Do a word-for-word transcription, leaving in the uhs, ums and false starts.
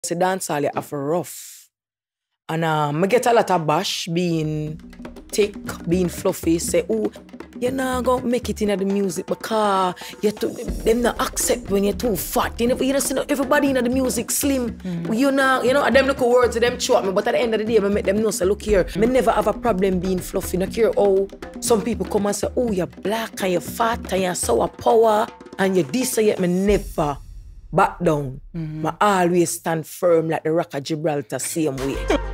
Say dancehall, you have to rough. And um, I get a lot of bash being thick, being fluffy. Say, oh, you're not going to make it in the music because you too, them not accept when you're too fat. You know, you know see everybody in the music slim. Mm. You know, you know, them look words them choke me, but at the end of the day, I make them know, say, look here, I never have a problem being fluffy. I care how some people come and say, oh, you're black and you're fat and you're sour power and you're this and yet me never back down. Mm-hmm. I always stand firm like the Rock of Gibraltar, same way.